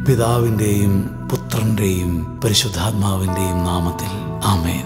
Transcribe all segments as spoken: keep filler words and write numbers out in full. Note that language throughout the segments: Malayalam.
പിതാവിൻ്റെയും പുത്രൻ്റെയും പരിശുദ്ധാത്മാവിൻ്റെയും നാമത്തിൽ ആമേൻ.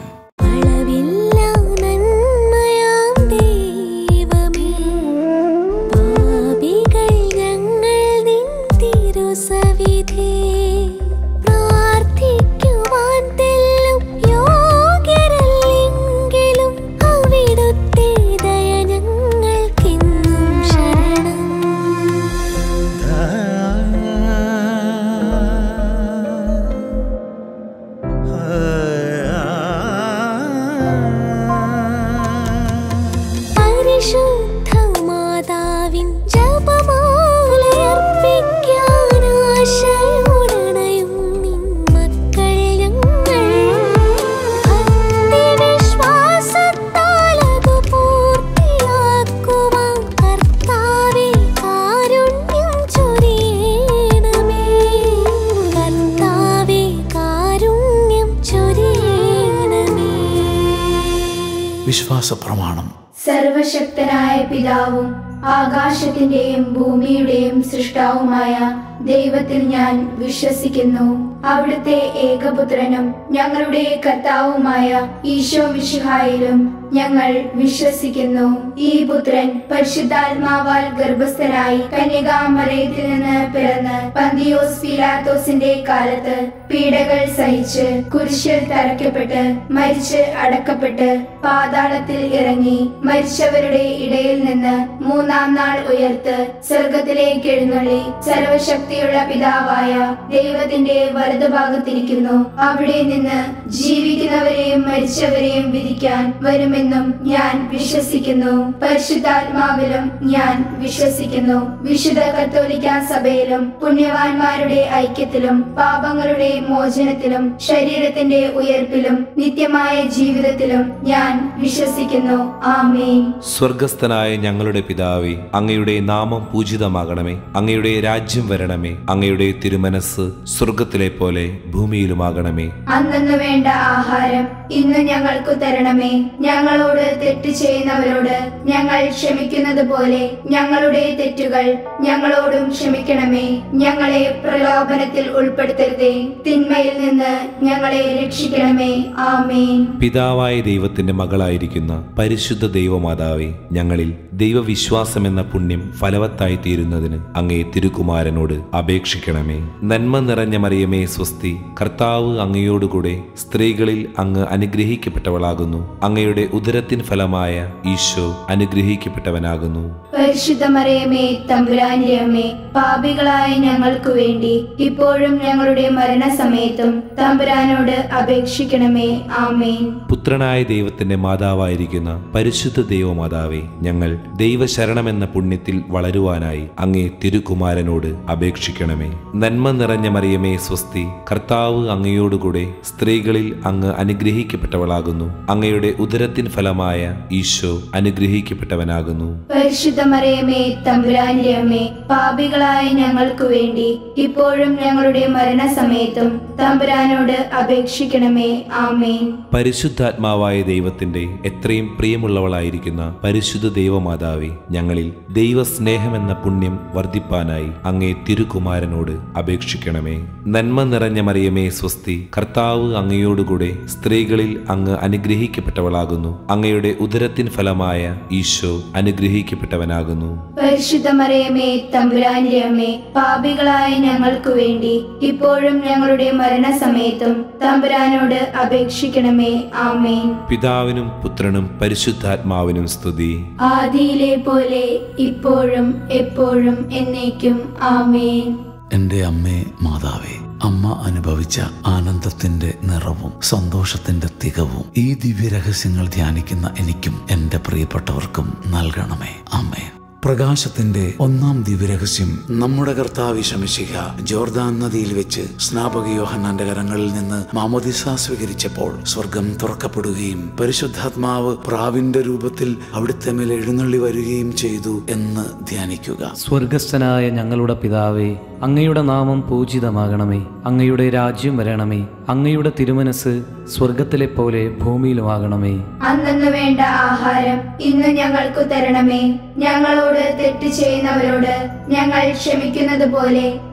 വിശ്വാസ പ്രമാണം. സർവശക്തനായ പിതാവും ആകാശത്തിന്റെയും ഭൂമിയുടെയും സൃഷ്ടാവുമായ ദൈവത്തിൽ ഞാൻ വിശ്വസിക്കുന്നു. അവിടുത്തെ ഏകപുത്രനും ഞങ്ങളുടെ കർത്താവുമായ ഈശോ മിശിഹായിലും ഞങ്ങൾ വിശ്വസിക്കുന്നു. ഈ പുത്രൻ പരിശുദ്ധാത്മാവാൽ ഗർഭസ്ഥനായി കന്യകാമറിയത്തിൽ നിന്ന് പിറന്ന് പന്തിയോസ് പീലാത്തോസിന്റെ കാലത്ത് പീഡകൾ സഹിച്ച് കുരിശിൽ തറയ്ക്കപ്പെട്ട് മരിച്ച് അടക്കപ്പെട്ട് പാതാളത്തിൽ ഇറങ്ങി മരിച്ചവരുടെ ഇടയിൽ നിന്ന് മൂന്നാം നാൾ ഉയർത്ത് സ്വർഗത്തിലേക്ക് എഴുന്നള്ളി സർവശക്തിയുള്ള പിതാവായ ദൈവത്തിന്റെ വലതുഭാഗത്തിരിക്കുന്നു. അവിടെ നിന്ന് ജീവിക്കുന്നവരെയും മരിച്ചവരെയും വിധിക്കാൻ വരുമെന്നും ഞാൻ വിശ്വസിക്കുന്നു. പരിശുദ്ധാത്മാവിലും ഞാൻ വിശ്വസിക്കുന്നു. വിശുദ്ധ കത്തോലിക്കാ സഭയിലും പുണ്യവാന്മാരുടെ ഐക്യത്തിലും പാപങ്ങളുടെ മോചനത്തിലും ശരീരത്തിന്റെ ഉയർപ്പിലും നിത്യമായ ജീവിതത്തിലും ഞാൻ വിശ്വസിക്കുന്നു. ആമേൻ. സ്വർഗസ്ഥനായ ഞങ്ങളുടെ പിതാവേ, അങ്ങയുടെ നാമം പൂജിതമാകണമേ. അങ്ങയുടെ രാജ്യം വരണമേ. അങ്ങയുടെ തിരുമനസ് സ്വർഗത്തിലെ പോലെ ഭൂമിയിലുമാകണമേ. അന്നു വേണ്ട ആഹാരം ഇന്ന് ഞങ്ങൾക്ക് തരണമേ. ഞങ്ങളോട് തെറ്റ് ചെയ്യുന്നവരോട് ഞങ്ങൾ ക്ഷമിക്കുന്നത് പോലെ ഞങ്ങളുടെ തെറ്റുകൾ ഞങ്ങളോടും ക്ഷമിക്കണമേ. ഞങ്ങളെ പ്രലോഭനത്തിൽ ഉൾപ്പെടുത്തരുതേ, തിന്മയിൽ നിന്ന് ഞങ്ങളെ രക്ഷിക്കണമേ. ആമേൻ. പിതാവായ ദൈവത്തിന്റെ മകളായിരിക്കുന്ന പരിശുദ്ധ ദൈവമാതാവേ, ഞങ്ങളിൽ ദൈവവിശ്വാസം എന്ന പുണ്യം ഫലവത്തായി തീരുന്നതിന് അങ്ങേ തിരുകുമാരനോട് അപേക്ഷിക്കണമേ. നന്മ നിറഞ്ഞ മറിയമേ സ്വസ്തി, കർത്താവ് അങ്ങയോടുകൂടെ സ്ത്രീകളിൽ അങ്ങ് അനുഗ്രഹിക്കപ്പെട്ടവളാകുന്നു. അങ്ങയുടെ ഉദരത്തിൻ ഫലമായ ഈശോ അനുഗ്രഹിക്കപ്പെട്ടവനാകുന്നു. പരിശുദ്ധ മറിയമേ തമ്പുരാന്റെ അമ്മേ, പാപികളായ ഞങ്ങൾക്ക് വേണ്ടി ഇപ്പോഴും ഞങ്ങളുടെ മരണസമയത്തും തമ്പുരാനോട് അപേക്ഷിക്കണമേ. ആമേൻ. പുത്രനായ ദൈവത്തിന്റെ മാതാവായിരിക്കുന്ന പരിശുദ്ധ ദൈവമാതാവേ, ഞങ്ങൾ ദൈവശരണമെന്ന പുണ്യത്തിൽ വളരുവാനായി അങ്ങേ തിരുകുമാരനോട് അപേക്ഷിക്കണമേ. നന്മ നിറഞ്ഞ മറിയമേ സ്വസ്തി, കർത്താവ് അങ്ങയോടുകൂടെ സ്ത്രീകളിൽ അങ്ങ് അനുഗ്രഹിക്കപ്പെട്ടവളാകുന്നു. അങ്ങയുടെ ഉദരത്തിൻ ഫലമായ ഈശോ അനുഗ്രഹിക്കപ്പെട്ടവനാകുന്നു. പരിശുദ്ധ മറിയമേ തമ്പുരാന്റെ അമ്മേ, പാപികളായ ഞങ്ങൾക്ക് വേണ്ടി ഇപ്പോഴും ഞങ്ങളുടെ മരണസമയത്തും തമ്പുരാനോട് അപേക്ഷിക്കണമേ. ആമേൻ. പരിശുദ്ധാത്മാവായ ദൈവത്തിന്റെ എത്രയും പ്രിയമുള്ളവളായിരിക്കുന്ന പരിശുദ്ധ ദൈവമാതാവേ, ഞങ്ങളിൽ ദൈവസ്നേഹമെന്ന പുണ്യം വർദ്ധിപ്പാനായി അങ്ങേ തിരുകുമാരനോട് അപേക്ഷിക്കണമേ. നന്മ നിറഞ്ഞ മറിയമേ സ്വസ്തി, കർത്താവ് അങ്ങയോടുകൂടെ സ്ത്രീകളിൽ അങ്ങ് അനുഗ്രഹിക്കപ്പെട്ടവളാകുന്നു. അങ്ങയുടെ ഉദരത്തിൻ ഫലമായ ഈശോ അനുഗ്രഹിക്കപ്പെട്ടവനാകുന്നു. പരിശുദ്ധ മറിയമേ തമ്പുരാന്റെ അമ്മേ, പാപികളായ ഞങ്ങൾക്ക് വേണ്ടി ഇപ്പോഴും ഞങ്ങളുടെ മരണസമയത്തും തമ്പുരാനോട് അപേക്ഷിക്കണമേ. ആമേൻ. പിതാവിനും പുത്രനും പരിശുദ്ധാത്മാവിനും സ്തുതി. ആദിയിലെ പോലെ ഇപ്പോഴും എപ്പോഴും എന്നേക്കും. ആമേൻ. എൻ്റെ അമ്മേ മാതാവേ, അമ്മ അനുഭവിച്ച ആനന്ദത്തിന്റെ നിറവും സന്തോഷത്തിന്റെ തികവും ഈ ദിവ്യരഹസ്യങ്ങൾ ധ്യാനിക്കുന്ന എനിക്കും എൻ്റെ പ്രിയപ്പെട്ടവർക്കും നൽകണമേ. ആമേൻ. പ്രകാശത്തിന്റെ ഒന്നാം ദിവ്യരഹസ്യം നമ്മുടെ കർത്താവ് ശമിശിഹ ജോർദാൻ നദിയിൽ വെച്ച് സ്നാപക യോഹന്നാന്റെ കരങ്ങളിൽ നിന്ന് മാമോദിസ സ്വീകരിച്ചപ്പോൾ സ്വർഗം തുറക്കപ്പെടുകയും പരിശുദ്ധാത്മാവ് പ്രാവിന്റെ രൂപത്തിൽ അവിടുത്തെ മേൽ എഴുന്നള്ളി വരികയും ചെയ്തു എന്ന് ധ്യാനിക്കുക. സ്വർഗസ്ഥനായ ഞങ്ങളുടെ പിതാവേ, അങ്ങയുടെ നാമം പൂജിതമാകണമേ. അങ്ങയുടെ രാജ്യം വരണമേ. അങ്ങയുടെ തിരുമനസ് സ്വർഗത്തിലെ പോലെ ഭൂമിയിലുമാകണമേ. അന്നു വേണ്ട ആഹാരം ഇന്ന് ഞങ്ങൾക്ക് തരണമേ. ഞങ്ങളോട് തെറ്റ് ചെയ്യുന്നവരോട് ഞങ്ങൾ ക്ഷമിക്കുന്നത് പോലെ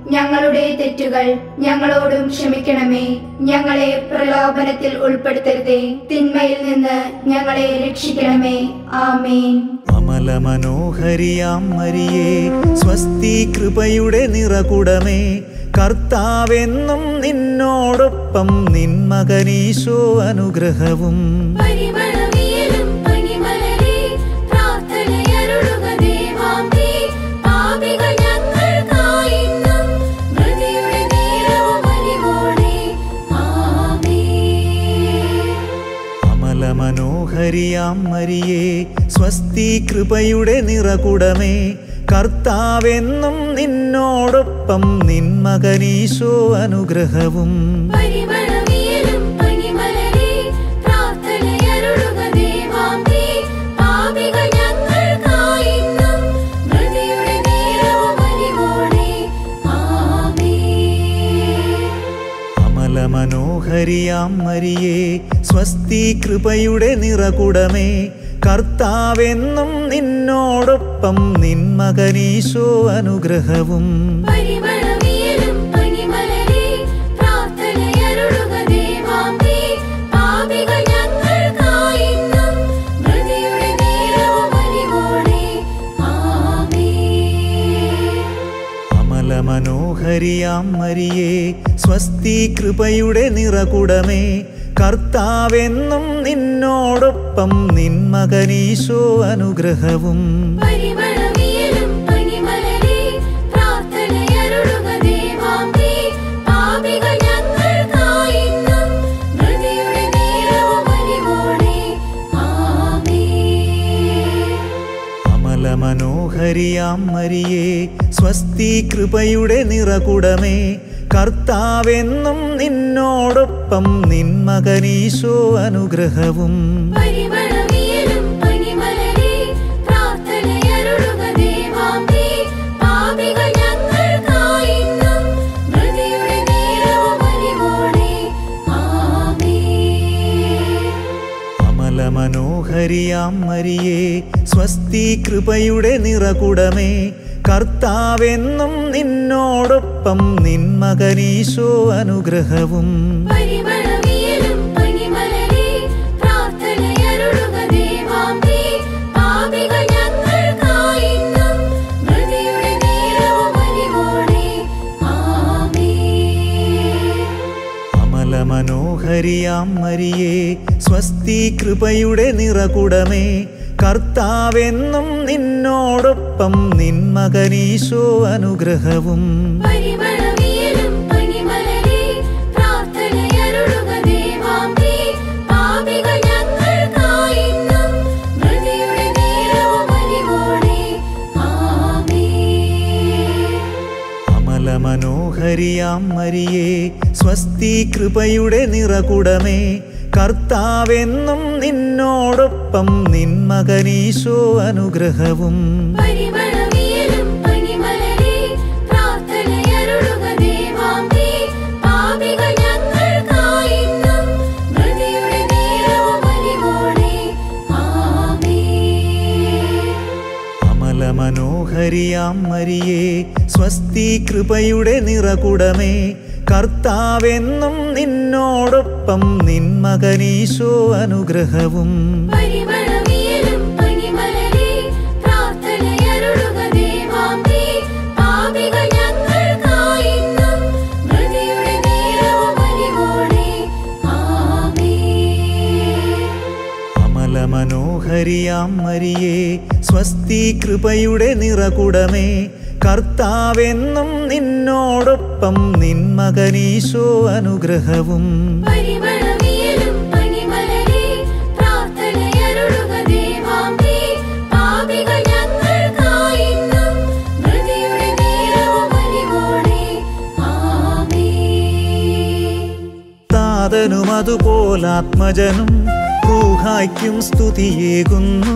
ഞങ്ങളുടെ തെറ്റുകൾ ഞങ്ങളോടും ക്ഷമിക്കണമേ. ഞങ്ങളെ പ്രലോഭനത്തിൽ ഉൾപ്പെടുത്തരുതേ, തിന്മയിൽ നിന്ന് ഞങ്ങളെ രക്ഷിക്കണമേ. ആമേൻ. അമല മനോഹരിയാം മരിയേ, സ്വസ്തി കൃപയുടെ നിറകുടമേ, കർത്താവെന്നും നിന്നോടൊപ്പം നിൻ മകനീശോ അനുഗ്രഹവും. മനോഹരിയാം മരിയേ, സ്വസ്തി കൃപയുടെ നിറകുടമേ, കർത്താവെന്നും നിന്നോടൊപ്പം നിൻ മകനീശോ അനുഗ്രഹവും. മനോഹരിയാം മരിയേ, സ്വസ്തി കൃപയുടെ നിറകുടമേ, കർത്താവെന്നും നിന്നോടൊപ്പം നിൻ മകനീശോ അനുഗ്രഹവും. മനോഹരിയാം മരിയേ, സ്വസ്തി കൃപയുടെ നിറകുടമേ, കർത്താവെന്നും നിന്നോടൊപ്പം നിൻ മകനീശോ അനുഗ്രഹവും. മനോഹരിയാം മരിയേ, സ്വസ്തി കൃപയുടെ നിറകുടമേ, കർത്താവെന്നും നിന്നോടൊപ്പം നിൻ മകനീശോ അനുഗ്രഹവും. മനോഹരിയാം മരിയേ, സ്വസ്തി കൃപയുടെ നിറകുടമേ, കർത്താവെന്നും നിന്നോടൊപ്പം നിൻ മകനീശോ അനുഗ്രഹവും. മനോഹരിയാം മരിയേ, സ്വസ്തി കൃപയുടെ നിറകുടമേ, കർത്താവെന്നും നിന്നോടൊപ്പം നിൻ മകനീശോ അനുഗ്രഹവും. മനോഹരിയാം മരിയേ, സ്വസ്തി കൃപയുടെ നിറകുടമേ, കർത്താവെന്നും നിന്നോടൊപ്പം നിൻ മകനീശോ അനുഗ്രഹവും. മനോഹരിയാം മരിയേ, സ്വസ്തി കൃപയുടെ നിറകുടമേ, കർത്താവെന്നും നിന്നോടൊപ്പം നിൻ മകനീശോ അനുഗ്രഹവും. മനോഹരിയാം മരിയേ, സ്വസ്തി കൃപയുടെ നിറകുടമേ, കർത്താവെന്നും നിന്നോടൊപ്പം നിൻ മകനീശോ അനുഗ്രഹവും. താതനും അതുപോലാത്മജനും റൂഹായ്ക്കും സ്തുതിയേകുന്നു.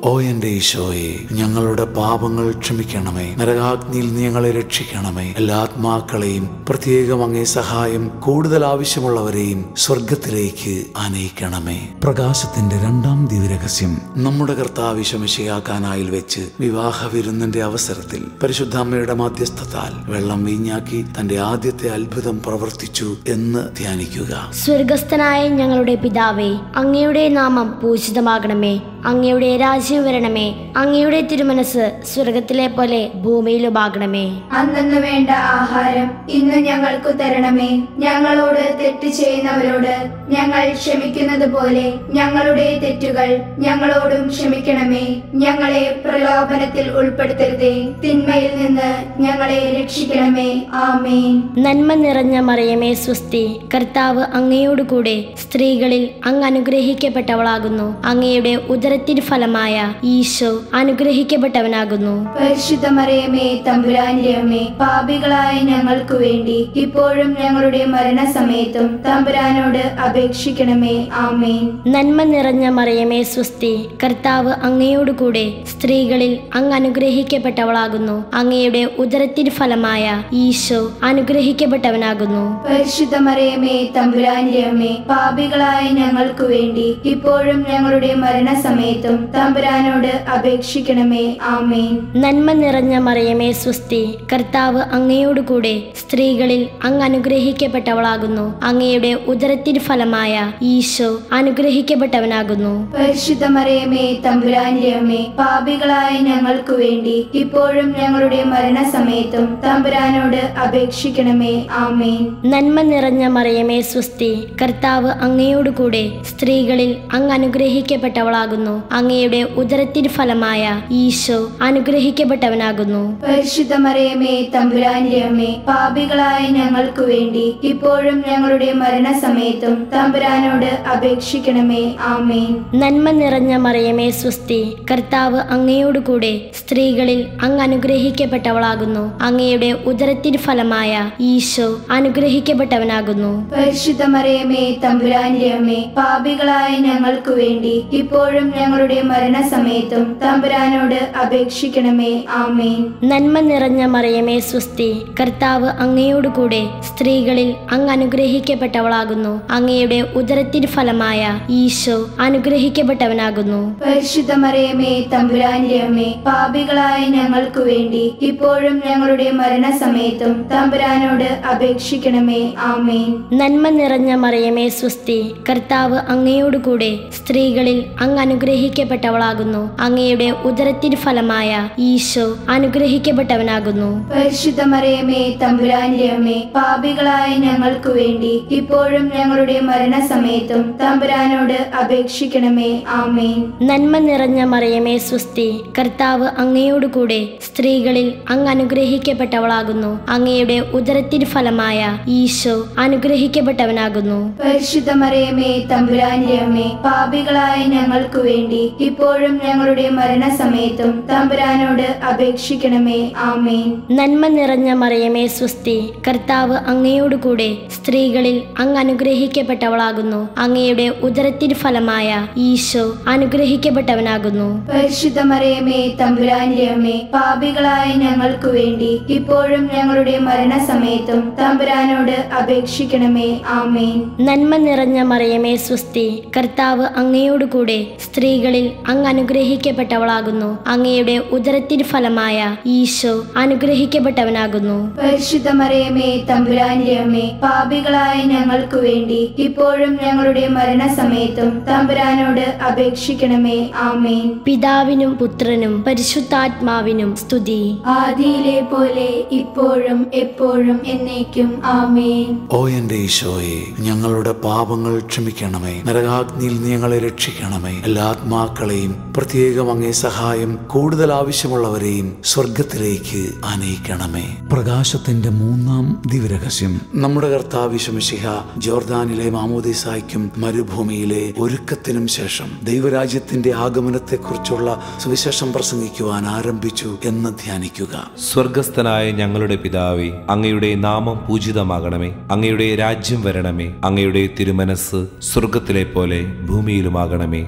ഓ എന്റെ ഈശോയെ, ഞങ്ങളുടെ പാപങ്ങൾ ക്ഷമിക്കണമേ. നരകാഗ്നിയിൽ നീ ഞങ്ങളെ രക്ഷിക്കണമേ. എല്ലാ ആത്മാക്കളെയും, പ്രത്യേകം അങ്ങേ സഹായം കൂടുതൽ ആവശ്യമുള്ളവരെയും സ്വർഗത്തിലേക്ക് ആനയിക്കണമേ. പ്രകാശത്തിന്റെ രണ്ടാം ദിവ്യരഹസ്യം. നമ്മുടെ കർത്താവ് ഈശോ മിശിഹായിൽ വെച്ച് വിവാഹ വിരുന്നിന്റെ അവസരത്തിൽ പരിശുദ്ധ അമ്മയുടെ മധ്യസ്ഥത്താൽ വെള്ളം വീഞ്ഞാക്കി തന്റെ ആദ്യത്തെ അത്ഭുതം പ്രവർത്തിച്ചു എന്ന് ധ്യാനിക്കുക. സ്വർഗസ്ഥനായ ഞങ്ങളുടെ പിതാവേ, അങ്ങയുടെ നാമം പൂജിതമാകണമേ. അങ്ങയുടെ രാജ്യം വരണമേ. അങ്ങയുടെ തിരുമനസ് സ്വർഗത്തിലെ പോലെ ഭൂമിയിലുമാകണമേ. അന്നു വേണ്ട ആഹാരം ഇന്ന് ഞങ്ങൾക്ക് തരണമേ. ഞങ്ങളോട് തെറ്റ് ചെയ്യുന്നവരോട് ഞങ്ങൾ ക്ഷമിക്കുന്നത് പോലെ ഞങ്ങളുടെ തെറ്റുകൾ ഞങ്ങളോടും ക്ഷമിക്കണമേ. ഞങ്ങളെ പ്രലോഭനത്തിൽ ഉൾപ്പെടുത്തരുതേ, തിന്മയിൽ നിന്ന് ഞങ്ങളെ രക്ഷിക്കണമേ. ആമേൻ. നന്മ നിറഞ്ഞ മറിയമേ സ്വസ്തി, കർത്താവ് അങ്ങയോട് കൂടെ സ്ത്രീകളിൽ അങ്ങ് അനുഗ്രഹിക്കപ്പെട്ടവളാകുന്നു. അങ്ങയുടെ ഉദരത്തിൻ ഫലമായ ഈശോ അനുഗ്രഹിക്കപ്പെട്ടവനാകുന്നു. പരിശുദ്ധ മറിയമേ തമ്പുരാന്റെ അമ്മേ, പാപികളായ ഞങ്ങൾക്ക് വേണ്ടി ഇപ്പോഴും ഞങ്ങളുടെ മരണസമയത്തും തമ്പുരാനോട് അപേക്ഷിക്കണമേ. ആമേൻ. നന്മ നിറഞ്ഞ മറിയമേ സ്വസ്തി, കർത്താവ് അങ്ങയോട് കൂടെ സ്ത്രീകളിൽ അങ്ങ് അനുഗ്രഹിക്കപ്പെട്ടവളാകുന്നു. അങ്ങയുടെ ഉദരത്തിൻ ഫലമായ ഈശോ അനുഗ്രഹിക്കപ്പെട്ടവനാകുന്നു. പരിശുദ്ധ മറിയമേ തമ്പുരാന്റെ അമ്മേ, പാപികളായ ഞങ്ങൾക്ക് വേണ്ടി ഇപ്പോഴും ഞങ്ങളുടെ മരണസമയത്തും തമ്പുരാനോട് അപേക്ഷിക്കണമേ. ആമേൻ. നന്മ നിറഞ്ഞ മറിയമേ സ്വസ്തി, കർത്താവ് അങ്ങയോട് കൂടെ സ്ത്രീകളിൽ അങ്ങ് അനുഗ്രഹിക്കപ്പെട്ടവളാകുന്നു. അങ്ങയുടെ ഉദരത്തിൻ ഫലമായ ഈശോ അനുഗ്രഹിക്കപ്പെട്ടവനാകുന്നു. പരിശുദ്ധ മറിയമേ തമ്പുരാന്റെ അമ്മേ, പാപികളായ ഞങ്ങൾക്ക് വേണ്ടി ഇപ്പോഴും ഞങ്ങളുടെ മരണസമയത്തും തമ്പുരാനോട് അപേക്ഷിക്കണമേ. ആമേൻ. നന്മ നിറഞ്ഞ മറിയമേ സ്വസ്തി, കർത്താവ് അങ്ങയോട് കൂടെ സ്ത്രീകളിൽ അങ്ങ് അനുഗ്രഹിക്കപ്പെട്ടവളാകുന്നു. അങ്ങയുടെ ഉദരത്തിൻ ഫലമായ ഈശോ അനുഗ്രഹിക്കപ്പെട്ടവനാകുന്നു. പരിശുദ്ധ മറിയമേ തമ്പുരാന്റെ അമ്മേ, പാപികളായ ഞങ്ങൾക്ക് വേണ്ടി ഇപ്പോഴും ഞങ്ങളുടെ മരണസമയത്തും തമ്പുരാനോട് അപേക്ഷിക്കണമേ. ആമേൻ. നന്മ നിറഞ്ഞ മറിയമേ സ്വസ്തി, കർത്താവ് അങ്ങയോട് കൂടെ സ്ത്രീകളിൽ അങ്ങ് അനുഗ്രഹിക്കപ്പെട്ടവളാകുന്നു. അങ്ങയുടെ ഉദരത്തിൻ ഫലമായ ഈശോ അനുഗ്രഹിക്കപ്പെട്ടവനാകുന്നു. പരിശുദ്ധ മറിയമേ തമ്പുരാന്റെ അമ്മേ, പാപികളായ ഞങ്ങൾക്ക് വേണ്ടി ഇപ്പോഴും ഞങ്ങളുടെ മരണസമയത്തും തമ്പുരാനോട് അപേക്ഷിക്കണമേ. ആമേൻ. നന്മ നിറഞ്ഞ മറിയമേ സ്വസ്തി, കർത്താവ് അങ്ങയോട് കൂടെ സ്ത്രീകളിൽ അങ്ങ് അനുഗ്രഹിക്കപ്പെട്ടവളാകുന്നു. അങ്ങയുടെ ഉദരത്തിൻ ഫലമായ ഈശോ അനുഗ്രഹിക്കപ്പെട്ടവനാകുന്നു. പരിശുദ്ധ മറിയമേ തമ്പുരാന്റെ അമ്മേ, പാപികളായ ഞങ്ങൾക്ക് വേണ്ടി ഇപ്പോഴും ഞങ്ങളുടെ മരണസമയത്തും തമ്പുരാനോട് അപേക്ഷിക്കണമേ. ആമേൻ. നന്മ നിറഞ്ഞ മറിയമേ സ്വസ്തി, കർത്താവ് അങ്ങയോട് കൂടെ സ്ത്രീകളിൽ അങ്ങ് അനുഗ്രഹിക്കപ്പെട്ടവളാകുന്നു. അങ്ങയുടെ ഉദരത്തിൻ ഫലമായ ഈശോ അനുഗ്രഹിക്കപ്പെട്ടവനാകുന്നു. പരിശുദ്ധ മറിയമേ തമ്പുരാന്റെ അമ്മേ, പാപികളായ ഞങ്ങൾക്ക് വേണ്ടി ഇപ്പോഴും ഞങ്ങളുടെ മരണസമയത്തും തമ്പുരാനോട് അപേക്ഷിക്കണമേ. ആമേൻ. നന്മ നിറഞ്ഞ മറിയമേ സ്വസ്തി, കർത്താവ് അങ്ങയോട് കൂടെ സ്ത്രീകളിൽ അങ്ങ് അനുഗ്രഹിക്കപ്പെട്ടവളാകുന്നു. അങ്ങയുടെ ഉദരത്തിൻ ഫലമായ ഈശോ അനുഗ്രഹിക്കപ്പെട്ടവനാകുന്നു. പരിശുദ്ധ മറിയമേ തമ്പുരാന്റെ അമ്മേ, പാപികളായ ഞങ്ങൾക്ക് വേണ്ടി ഇപ്പോഴും ഞങ്ങളുടെ മരണസമയത്തും തമ്പുരാനോട് അപേക്ഷിക്കണമേ. ആമേൻ. നന്മ നിറഞ്ഞ മറിയമേ സ്വസ്തി, കർത്താവ് അങ്ങയോട് കൂടെ സ്ത്രീകളിൽ അങ്ങ് അനുഗ്രഹിക്കപ്പെട്ടവളാകുന്നു. അങ്ങയുടെ ഉദരത്തിൻ ഫലമായ ഈശോ അനുഗ്രഹിക്കപ്പെട്ടവനാകുന്നു. പരിശുദ്ധ മറിയമേ തമ്പുരാന്റെ അമ്മേ, പാപികളായ ഞങ്ങൾക്ക് വേണ്ടി ഇപ്പോഴും ഞങ്ങളുടെ മരണസമയത്തും തമ്പുരാനോട് അപേക്ഷിക്കണമേ. ആമേൻ. നന്മ നിറഞ്ഞ മറിയമേ സ്വസ്തി, കർത്താവ് അങ്ങയോട് കൂടെ സ്ത്രീകളിൽ അങ്ങ് അനുഗ്രഹിക്കപ്പെട്ടവളാകുന്നു. അങ്ങയുടെ ഉദരത്തിൻ ഫലമായ ഈശോ അനുഗ്രഹിക്കപ്പെട്ടവനാകുന്നു. പരിശുദ്ധ മറിയമേ തമ്പുരാന്റെ അമ്മേ, പാപികളായ ഞങ്ങൾക്ക് വേണ്ടി ഇപ്പോഴും ഞങ്ങളുടെ മരണസമയത്തും തമ്പുരാനോട് അപേക്ഷിക്കണമേ. ആമേൻ. പിതാവിനും പുത്രനും പരിശുദ്ധാത്മാവിനും സ്തുതി. ആദിയിലെ പോലെ ഇപ്പോഴും എപ്പോഴും എന്നേക്കും. ആമേൻ. ഓ എന്റെ ഈശോയെ, ഞങ്ങളുടെ പാപങ്ങൾ ക്ഷമിക്കണമേ. നരകാഗ്നിയിൽ നീ ഞങ്ങളെ രക്ഷിക്കണമേ. എല്ലാ ആത്മാക്കളെയും, പ്രത്യേകം അങ്ങേ സഹായം കൂടുതൽ ആവശ്യമുള്ളവരെയും സ്വർഗത്തിലേക്ക് ആനയിക്കണമേ. പ്രകാശത്തിന്റെ മൂന്നാം ദിവ്യരഹസ്യം. നമ്മുടെ കർത്താവ് ഈശോ മിശിഹ ജോർദാനിലെ മാമോദീസായ്ക്കും മരുഭൂമിയിലെ ഒരുക്കത്തിനും ശേഷം ദൈവരാജ്യത്തിന്റെ ആഗമനത്തെക്കുറിച്ചുള്ള സുവിശേഷം പ്രസംഗിക്കുവാൻ ആരംഭിച്ചു എന്ന് ധ്യാനിക്കുക. സ്വർഗസ്ഥനായ ഞങ്ങളുടെ പിതാവേ, അങ്ങയുടെ നാമം പൂജിതമാകണമേ. അങ്ങയുടെ രാജ്യം വരണമേ. അങ്ങയുടെ തിരുമനസ് സ്വർഗത്തിലെ പോലെ ഭൂമിയിലുമാകണമേ. അന്നു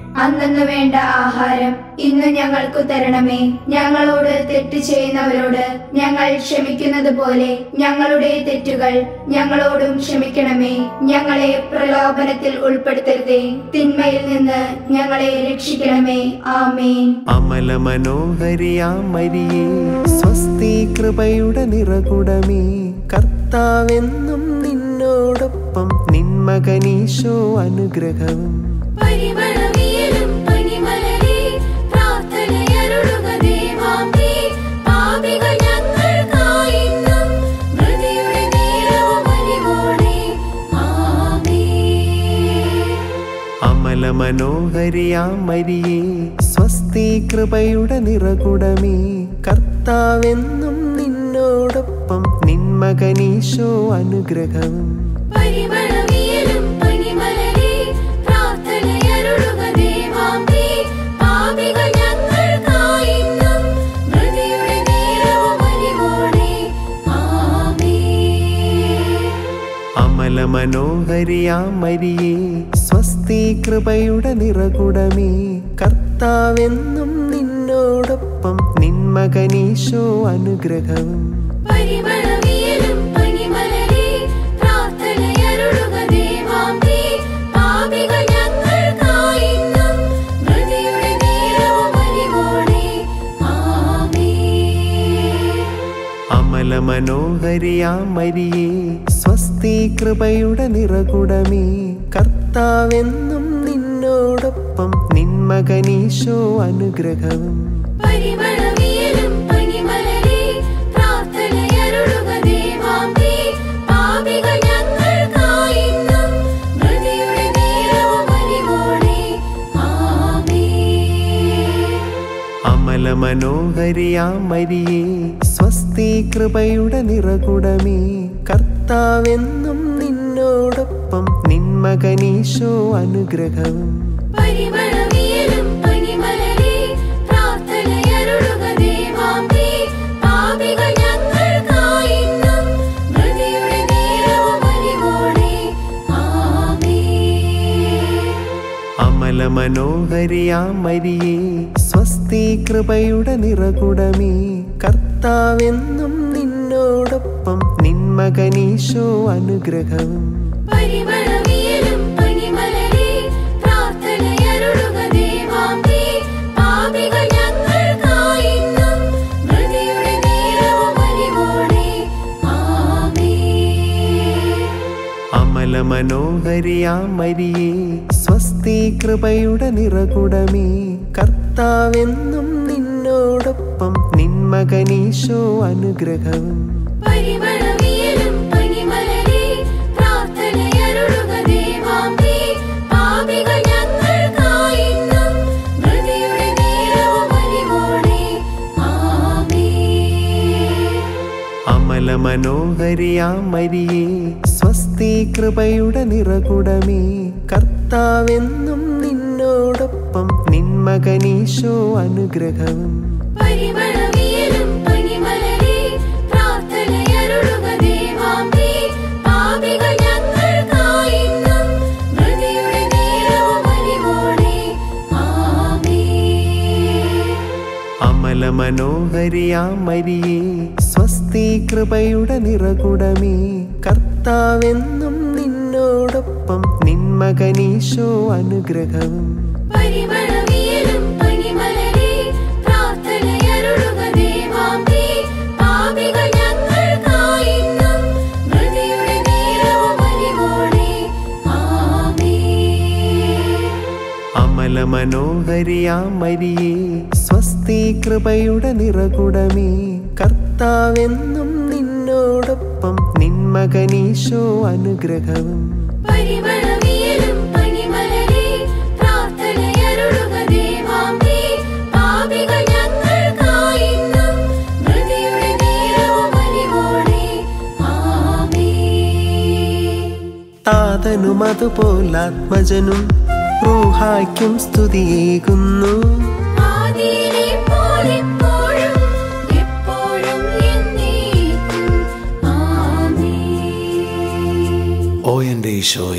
അന്നു വേണ്ട ആഹാരം ഇന്ന് ഞങ്ങൾക്ക് തരണമേ. ഞങ്ങളോട് തെറ്റ് ചെയ്യുന്നവരോട് ഞങ്ങൾ ക്ഷമിക്കുന്നത് പോലെ ഞങ്ങളുടെ തെറ്റുകൾ ഞങ്ങളോടും ക്ഷമിക്കണമേ. ഞങ്ങളെ പ്രലോഭനത്തിൽ ഉൾപ്പെടുത്തരുതേ, തിന്മയിൽ നിന്ന് ഞങ്ങളെ രക്ഷിക്കണമേ. ആമേൻ. അമല മനോഹരിയാം മരിയേ, സ്വസ്തി കൃപയുടെ നിറകുടമേ, കർത്താവെന്നും നിന്നോടൊപ്പം നിൻ മകനീശോ അനുഗ്രഹവും. പരിമളവിയലും പനിമലരേ, പ്രാർത്ഥനയരുളുക ദേവാംബേ, പാപികൾ ഞങ്ങൾക്കായിന്നും മൃതിയുടെ നേരവും അലിവോടെ. ആമേൻ. അമല മനോഹരിയാം മരിയേ, സ്വസ്തി കൃപയുടെ നിറകുടമേ, കർത്താവെന്നും നിന്നോടൊപ്പം നിൻ മകനീശോ അനുഗ്രഹവും. പരിമളവിയലും പനിമലരേ, പ്രാർത്ഥനയരുളുക ദേവാംബേ, പാപികൾ ഞങ്ങൾക്കായിന്നും മൃതിയുടെ നേരവും അലിവോടെ. ആമേൻ. അമല മനോഹരിയാം മരിയേ, സ്വസ്തി കൃപയുടെ നിറകുടമേ, കർത്താവെന്നും നിന്നോടൊപ്പം നിൻ മകനീശോ അനുഗ്രഹവും. പരിമളവിയലും പനിമലരേ, പ്രാർത്ഥനയരുളുക ദേവാംബേ, പാപികൾ ഞങ്ങൾക്കായിന്നും മൃതിയുടെ നേരവും അലിവോടെ. ആമേൻ. അമല മനോഹരിയാം മരിയേ, സ്വസ്തി കൃപയുടെ നിറകുടമേ, കർത്താവെന്നും നിന്നോടൊപ്പം നിൻ മകനീശോ അനുഗ്രഹവും. പരിമളവിയലും പനിമലരേ, പ്രാർത്ഥനയരുളുക ദേവാംബേ, പാപികൾ ഞങ്ങൾക്കായിന്നും മൃതിയുടെ നേരവും അലിവോടെ. ആമേൻ. അമല മനോഹരിയാം മരിയേ, സ്വസ്തി കൃപയുടെ നിറകുടമേ, കർത്താവെന്നും നിന്നോടൊപ്പം നിൻ മകനീശോ അനുഗ്രഹവും. പരിമളവിയലും പനിമലരേ, പ്രാർത്ഥനയരുളുക ദേവാംബേ, പാപികൾ ഞങ്ങൾക്കായിന്നും മൃതിയുടെ നേരവും അലിവോടെ. ആമേൻ. അമല മനോഹരിയാം മരിയേ, സ്വസ്തി കൃപയുടെ നിറകുടമേ, കർത്താവെന്നും നിന്നോടൊപ്പം നിൻ മകനീശോ അനുഗ്രഹവും. പരിമളവിയലും പനിമലരേ, പ്രാർത്ഥനയരുളുക ദേവാംബേ, പാപികൾ ഞങ്ങൾക്കായിന്നും മൃതിയുടെ നേരവും അലിവോടെ. ആമേൻ. അമല മനോഹരിയാം മരിയേ, സ്വസ്തി കൃപയുടെ നിറകുടമേ, കർത്താവെന്നും നിന്നോടൊപ്പം നിൻ മകനീശോ അനുഗ്രഹവും. പരിമളവിയലും പനിമലരേ, പ്രാർത്ഥനയരുളുക ദേവാംബേ, പാപികൾ ഞങ്ങൾക്കായിന്നും മൃതിയുടെ നേരവും അലിവോടെ. ആമേൻ. അമല മനോഹരിയാം മരിയേ, സ്വസ്തി കൃപയുടെ നിറകുടമേ, കർത്താവെന്നും നിന്നോടൊപ്പം നിൻ മകനീശോ അനുഗ്രഹവും. പരിമളവിയലും പനിമലരേ, പ്രാർത്ഥനയരുളുക ദേവാംബേ, പാപികൾ ഞങ്ങൾക്കായിന്നും മൃതിയുടെ നേരവും അലിവോടെ. ആമേൻ. അമല മനോഹരിയാം മരിയേ, സ്വസ്തി കൃപയുടെ നിറകുടമേ, കർത്താവെന്നും നിന്നോടൊപ്പം നിൻ മകനീശോ അനുഗ്രഹവും. പരിമളവിയലും പനിമലരേ, പ്രാർത്ഥനയരുളുക ദേവാംബേ, പാപികൾ ഞങ്ങൾക്കായിന്നും മൃതിയുടെ നേരവും അലിവോടെ. ആമേൻ. അമല മനോഹരിയാം മരിയേ, സ്വസ്തി കൃപയുടെ നിറകുടമേ, കർത്താവെന്നും നിന്നോടൊപ്പം നിൻ മകനീശോ അനുഗ്രഹവും. പരിമളവിയലും പനിമലരേ, പ്രാർത്ഥനയരുളുക ദേവാംബേ, പാപികൾ ഞങ്ങൾക്കായിന്നും മൃതിയുടെ നേരവും അലിവോടെ. ആമേൻ. താതനും അതുപോലാത്മജനും റൂഹായ്ക്കും സ്തുതിയേകുന്നു. ആദിയിലെ പോലെപ്പോഴും എപ്പോഴും എന്നേക്കും. ആമേൻ. ഓ എൻ്റെ ഈശോയെ, ഞങ്ങൾ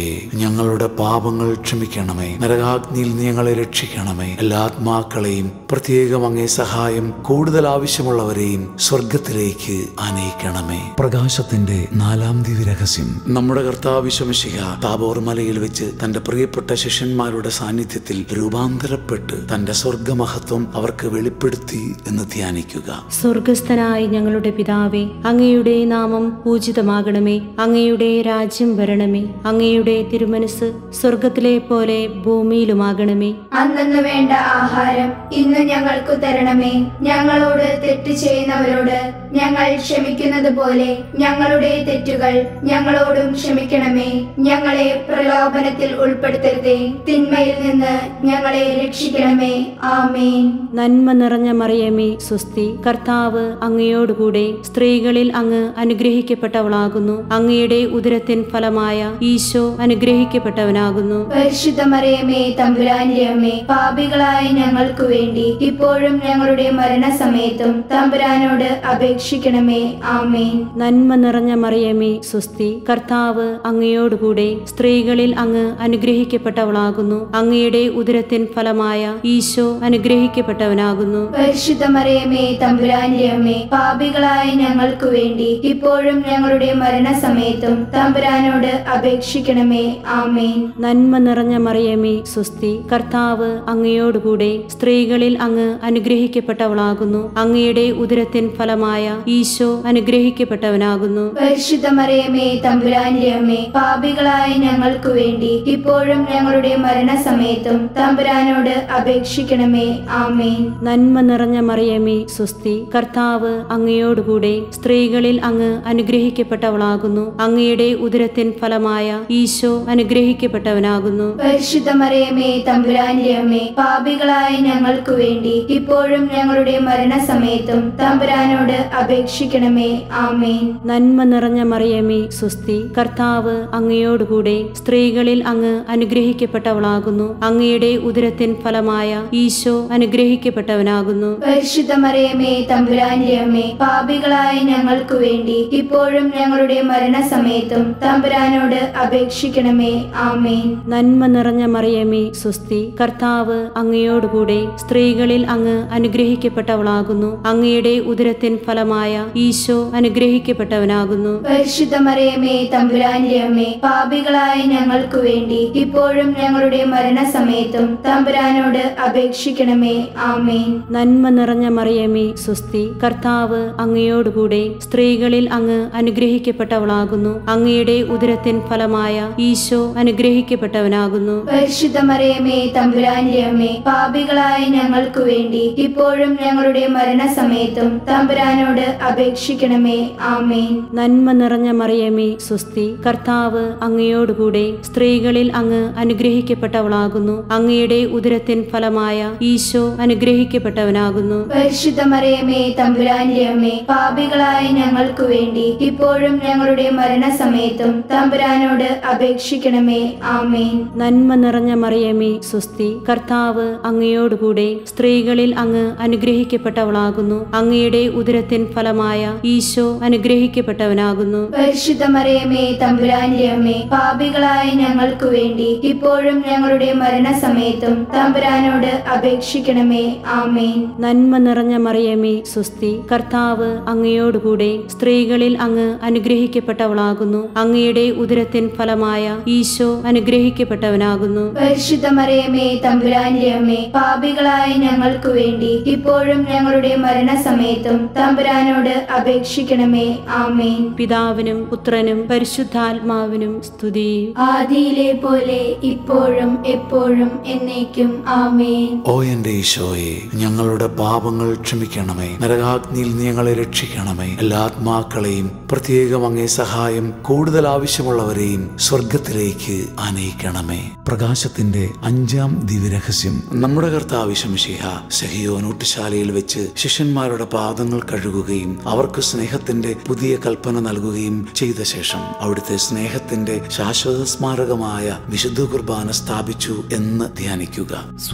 ഞങ്ങളുടെ പാപങ്ങൾ ക്ഷമിക്കണമേ. നരകാഗ്നിയിൽ നീ ഞങ്ങളെ രക്ഷിക്കണമേ. എല്ലാ ആത്മാക്കളെയും, പ്രത്യേകം അങ്ങേ സഹായം കൂടുതൽ ആവശ്യമുള്ളവരെയും സ്വർഗത്തിലേക്ക് ആനയിക്കണമേ. പ്രകാശത്തിന്റെ നാലാം ദിവ്യരഹസ്യം. നമ്മുടെ കർത്താവ് യേശുമിശിഹ താബോർ മലയിൽ വെച്ച് തന്റെ പ്രിയപ്പെട്ട ശിഷ്യന്മാരുടെ സാന്നിധ്യത്തിൽ രൂപാന്തരപ്പെട്ട് തന്റെ സ്വർഗമഹത്വം അവർക്ക് വെളിപ്പെടുത്തി എന്ന് ധ്യാനിക്കുക. സ്വർഗസ്ഥനായ ഞങ്ങളുടെ പിതാവേ, അങ്ങയുടെ നാമം പൂജിതമാകണമേ. അങ്ങയുടെ രാജ്യം വരണമേ. അങ്ങയുടെ തിരുമനസ് സ്വർഗത്തിലെ പോലെ ഭൂമിയിലുമാകണമേ. അന്നു വേണ്ട ആഹാരം ഇന്ന് ഞങ്ങൾക്ക് തരണമേ. ഞങ്ങളോട് തെറ്റ് ചെയ്യുന്നവരോട് ഞങ്ങൾ ക്ഷമിക്കുന്നത് പോലെ ഞങ്ങളുടെ തെറ്റുകൾ ഞങ്ങളോടും ക്ഷമിക്കണമേ. ഞങ്ങളെ പ്രലോഭനത്തിൽ ഉൾപ്പെടുത്തരുതേ, തിന്മയിൽ നിന്ന് ഞങ്ങളെ രക്ഷിക്കണമേ. ആമേൻ. നന്മ നിറഞ്ഞ മറിയമേ, സ്വസ്തി. കർത്താവ് അങ്ങയോടുകൂടെ സ്ത്രീകളിൽ അങ്ങ് അനുഗ്രഹിക്കപ്പെട്ടവളാകുന്നു. അങ്ങയുടെ ഉദരത്തിൻ ഫലമായ ഈശോ അനുഗ്രഹിക്കപ്പെട്ടവനാകുന്നു. പരിശുദ്ധ മറിയമേ, തമ്പുരാന്റെ അമ്മേ, പാപികളായ ഞങ്ങൾക്ക് വേണ്ടി ഇപ്പോഴും ഞങ്ങളുടെ മരണസമയത്തും തമ്പുരാനോട് അപേക്ഷിക്കണമേ. ആമേൻ. നന്മ നിറഞ്ഞ മറിയമേ, സ്വസ്തി. കർത്താവ് അങ്ങയോടുകൂടെ സ്ത്രീകളിൽ അങ്ങ് അനുഗ്രഹിക്കപ്പെട്ടവളാകുന്നു. അങ്ങയുടെ ഉദരത്തിൻ ഫലമായ ഈശോ അനുഗ്രഹിക്കപ്പെട്ടവനാകുന്നു. പരിശുദ്ധ മറിയമേ, തമ്പുരാന്റെ അമ്മേ, പാപികളായ ഞങ്ങൾക്ക് വേണ്ടി ഇപ്പോഴും ഞങ്ങളുടെ മരണസമയത്തും തമ്പുരാനോട് അപേക്ഷിക്കണമേ. ആമേൻ. നന്മ നിറഞ്ഞ മറിയമേ, സ്വസ്തി. കർത്താവ് അങ്ങയോടുകൂടെ സ്ത്രീകളിൽ അങ്ങ് അനുഗ്രഹിക്കപ്പെട്ടവളാകുന്നു. അങ്ങയുടെ ഉദരത്തിൻ ഫലമായ ഈശോ അനുഗ്രഹിക്കപ്പെട്ടവനാകുന്നു. പരിശുദ്ധ മറിയമേ, തമ്പുരാന്റെ അമ്മേ, പാപികളായ ഞങ്ങൾക്ക് വേണ്ടി ഇപ്പോഴും ഞങ്ങളുടെ മരണസമയത്തും തമ്പുരാനോട് അപേക്ഷിക്കണമേ. ആമേൻ. നന്മ നിറഞ്ഞ മറിയമേ, സ്വസ്തി. കർത്താവ് അങ്ങയോടുകൂടെ സ്ത്രീകളിൽ അങ്ങ് അനുഗ്രഹിക്കപ്പെട്ടവളാകുന്നു. അങ്ങയുടെ ഉദരത്തിൻ ഫലമായ ഈശോ അനുഗ്രഹിക്കപ്പെട്ടവനാകുന്നു. പരിശുദ്ധ മറിയമേ, തമ്പുരാന്റെ അമ്മേ, പാപികളായ ഞങ്ങൾക്ക് വേണ്ടി ഇപ്പോഴും ഞങ്ങളുടെ മരണസമയത്തും തമ്പുരാനോട് അപേക്ഷിക്കണമേ. ആമേൻ. നന്മ നിറഞ്ഞ മറിയമേ, സ്വസ്തി. കർത്താവ് അങ്ങയോടുകൂടെ സ്ത്രീകളിൽ അങ്ങ് അനുഗ്രഹിക്കപ്പെട്ടവളാകുന്നു. അങ്ങയുടെ ഉദരത്തിൻ ഫലമായ ഈശോ അനുഗ്രഹിക്കപ്പെട്ടവനാകുന്നു. പരിശുദ്ധ മറിയമേ, തമ്പുരാന്റെ അമ്മേ, പാപികളായ ഞങ്ങൾക്ക് വേണ്ടി ഇപ്പോഴും ഞങ്ങളുടെ മരണസമയത്തും തമ്പുരാനോട് അപേക്ഷിക്കണമേ. ആമേൻ. നന്മ നിറഞ്ഞ മറിയമേ, സ്വസ്തി. കർത്താവ് അങ്ങയോടുകൂടെ സ്ത്രീകളിൽ അങ്ങ് അനുഗ്രഹിക്കപ്പെട്ടവളാകുന്നു. അങ്ങയുടെ ഉദരത്തിൻ ഫലമായ ഈശോ അനുഗ്രഹിക്കപ്പെട്ടവനാകുന്നു. പരിശുദ്ധ മറിയമേ, തമ്പുരാന്റെ അമ്മേ, പാപികളായ ഞങ്ങൾക്ക് വേണ്ടി ഇപ്പോഴും ഞങ്ങളുടെ മരണസമയത്തും തമ്പുരാനോട് അപേക്ഷിക്കണമേ. ആമേൻ. നന്മ നിറഞ്ഞ മറിയമേ, സ്വസ്തി. കർത്താവ് അങ്ങയോടുകൂടെ സ്ത്രീകളിൽ അങ്ങ് അനുഗ്രഹിക്കപ്പെട്ടവളാകുന്നു. അങ്ങയുടെ ഉദരത്തിൻ ഫലമായ ഈശോ അനുഗ്രഹിക്കപ്പെട്ടവനാകുന്നു. പരിശുദ്ധ മറിയമേ, തമ്പുരാന്റെ അമ്മേ, പാപികളായ ഞങ്ങൾക്ക് വേണ്ടി ഇപ്പോഴും ഞങ്ങളുടെ മരണസമയത്തും തമ്പുരാനോട് അപേക്ഷിക്കണമേ. ആമേൻ. നന്മ നിറഞ്ഞ മറിയമേ, സ്വസ്തി. കർത്താവ് അങ്ങയോടുകൂടെ സ്ത്രീകളിൽ അങ്ങ് അനുഗ്രഹിക്കപ്പെട്ടവളാകുന്നു. അങ്ങയുടെ ഉദരത്തിൻ ഫലമായ ഈശോ അനുഗ്രഹിക്കപ്പെട്ടവനാകുന്നു. പരിശുദ്ധ മറിയമേ, തമ്പുരാന്റെ അമ്മേ, പാപികളായ ഞങ്ങൾക്ക് വേണ്ടി ഇപ്പോഴും ഞങ്ങളുടെ മരണസമയത്തും തമ്പുരാനോട് അപേക്ഷിക്കണമേ. ആമേൻ. നന്മ നിറഞ്ഞ മറിയമേ, സ്വസ്തി. കർത്താവ് അങ്ങയോടുകൂടെ സ്ത്രീകളിൽ അങ്ങ് അനുഗ്രഹിക്കപ്പെട്ടവളാകുന്നു. അങ്ങയുടെ ഉദരത്തിൻ ഫലമായ ഈശോ അനുഗ്രഹിക്കപ്പെട്ടവനാകുന്നു. പരിശുദ്ധ മറിയമേ, തമ്പുരാന്റെ അമ്മേ, പാപികളായ ഞങ്ങൾക്ക് വേണ്ടി ഇപ്പോഴും ഞങ്ങളുടെ മരണസമയത്തും തമ്പുരാനോട് അപേക്ഷിക്കണമേ. ആമേൻ. നന്മ നിറഞ്ഞ മറിയമേ, സ്വസ്തി. കർത്താവ് അങ്ങയോടുകൂടെ സ്ത്രീകളിൽ അങ്ങ് അനുഗ്രഹിക്കപ്പെട്ടവളാകുന്നു. അങ്ങയുടെ ഉദരത്തിൻ ഫലമായ ഈശോ അനുഗ്രഹിക്കപ്പെട്ടവനാകുന്നു. പരിശുദ്ധ മറിയമേ, തമ്പുരാന്റെ അമ്മേ, പാപികളായ ഞങ്ങൾക്ക് വേണ്ടി ഇപ്പോഴും ഞങ്ങളുടെ മരണസമയത്തും തമ്പുരാനോട് അപേക്ഷിക്കണമേ. ആമേൻ. പിതാവിനും പുത്രനും പരിശുദ്ധാത്മാവിനും സ്തുതി. ആദിയിലെ പോലെ ഇപ്പോഴും എപ്പോഴും എന്നേക്കും. ആമേൻ. ഓ എന്റെ ഈശോയെ, ഞങ്ങളുടെ പാപങ്ങൾ ക്ഷമിക്കണമേ. നരകാഗ്നിയിൽ നീ ഞങ്ങളെ രക്ഷിക്കണമേ. എല്ലാ ആത്മാക്കളെയും, പ്രത്യേകം അങ്ങേ സഹായം കൂടുതൽ ആവശ്യമുള്ളവരെയും സ്വർഗത്തിലേക്ക് ആനയിക്കണമേ. പ്രകാശത്തിന്റെ അഞ്ചാം ദിവ്യരഹസ്യം. നമ്മുടെ കർത്താവ് യേശുമിശിഹ സെഹിയോൻ ഊട്ടുശാലയിൽ വെച്ച് ശിഷ്യന്മാരുടെ പാദങ്ങൾ കഴുകുകയും അവർക്ക് സ്നേഹത്തിന്റെ പുതിയ കൽപ്പന നൽകുകയും ചെയ്ത ശേഷം അവിടുത്തെ സ്നേഹത്തിന്റെ ശാശ്വത സ്മാരകമായ വിശുദ്ധ കുർബാന സ്ഥാപിച്ചു എന്ന് ധ്യാനിക്കുക.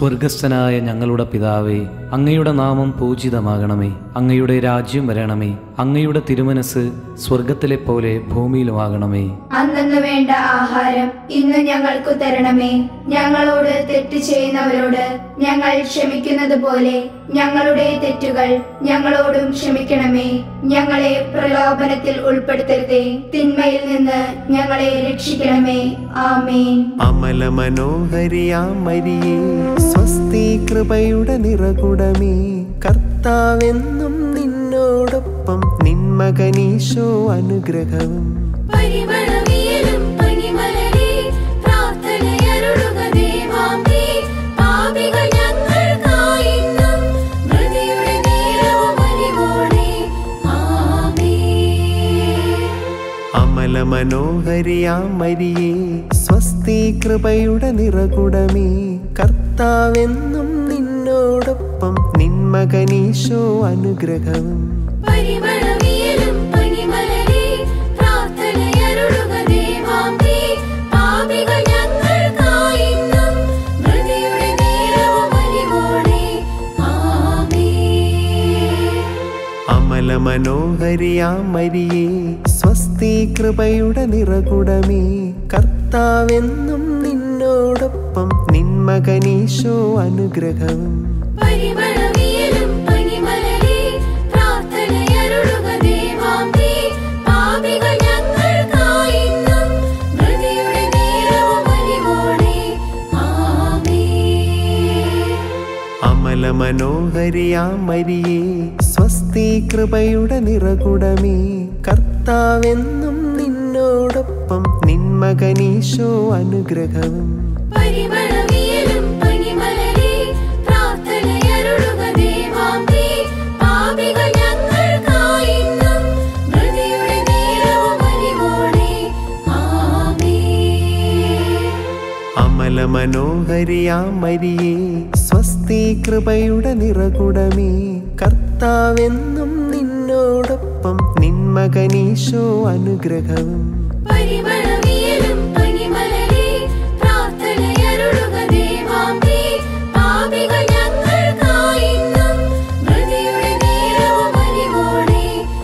സ്വർഗസ്ഥനായ ഞങ്ങളുടെ പിതാവേ, അങ്ങയുടെ നാമം പൂജിതമാകണമേ. അങ്ങയുടെ രാജ്യം വരണമേ. അങ്ങയുടെ തിരുമനസ് സ്വർഗത്തിലെ പോലെ ഭൂമിയിലുമാകണമേ. അന്നു വേണ്ട ആഹാരം ഇന്ന് ഞങ്ങൾക്ക് തരണമേ. ഞങ്ങളോട് തെറ്റ് ചെയ്യുന്നവരോട് ഞങ്ങൾ ക്ഷമിക്കുന്നത് പോലെ ഞങ്ങളുടെ തെറ്റുകൾ ഞങ്ങളോടും ക്ഷമിക്കണമേ. ഞങ്ങളെ പ്രലോഭനത്തിൽ ഉൾപ്പെടുത്തരുതേ, തിന്മയിൽ നിന്ന് ഞങ്ങളെ രക്ഷിക്കണമേ. ആമേൻ. അമല മനോഹരിയാം മരിയേ, സ്വസ്തി കൃപയുടെ നിറകുടമേ, കർത്താവെന്നും നിന്നോടൊപ്പം നിൻ മകനീശോ അനുഗ്രഹവും പരിമളവിയലും പനിമലരേ, പ്രാർത്ഥനയരുളുക ദേവാംബേ. പാപികൾ ഞങ്ങൾക്കായിന്നും മൃതിയുടെ നേരവും അലിവോടെ. ആമേൻ. അമല മനോഹരിയാം മരിയേ, സ്വസ്തി കൃപയുടെ നിറകുടമേ, കർത്താവെന്നും നിന്നോടൊപ്പം നിൻ മകനീശോ അനുഗ്രഹവും പരിമളവിയലും പനിമലരേ, പ്രാർത്ഥനയരുളുക ദേവാംബേ. പാപികൾ ഞങ്ങൾക്കായിന്നും മൃതിയുടെ നേരവും അലിവോടെ. ആമേൻ. അമല മനോഹരിയാം മരിയേ, സ്വസ്തി കൃപയുടെ നിറകുടമേ, കർത്താവെന്നും നിന്നോടൊപ്പം നിൻ മകനീശോ അനുഗ്രഹവും പരിമളവിയലും പനിമലരേ, പ്രാർത്ഥനയരുളുക ദേവാംബേ. പാപികൾ ഞങ്ങൾക്കായിന്നും മൃതിയുടെ നേരവും അലിവോടെ. ആമേൻ. അമല മനോഹരിയാം മരിയേ, സ്വസ്തി കൃപയുടെ നിറകുടമേ, കർത്താവെന്നും നിന്നോടൊപ്പം നിൻ മകനീശോ അനുഗ്രഹവും പരിമളവിയലും പനിമലരേ, പ്രാർത്ഥനയരുളുക ദേവാംബേ. പാപികൾ ഞങ്ങൾക്കായിന്നും മൃതിയുടെ നേരവും അലിവോടെ. ആമേൻ. അമല മനോഹരിയാം മരിയേ, സ്വസ്തി കൃപയുടെ നിറകുടമേ, കർത്താവെന്നും നിന്നോടൊപ്പം നിൻ മകനീശോ അനുഗ്രഹവും പരിമളവിയലും പനിമലരേ, പ്രാർത്ഥനയരുളുക ദേവാംബേ. പാപികൾ ഞങ്ങൾക്കായിന്നും മൃതിയുടെ നേരവും അലിവോടെ.